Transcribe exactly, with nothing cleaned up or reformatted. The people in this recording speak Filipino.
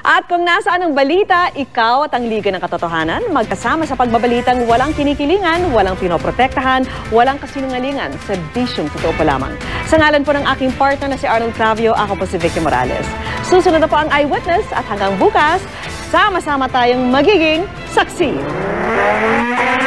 At kung nasaan ang balita, ikaw at ang Liga ng Katotohanan, magkasama sa pagbabalitang walang kinikilingan, walang pinoprotektahan, walang kasinungalingan, sa disyong totoo pa lamang. Sa ngalan po ng aking partner na si Arnold Cravio, ako po si Vicky Morales. Susunod na po ang Eyewitness at hanggang bukas, sama-sama tayong magiging saksi.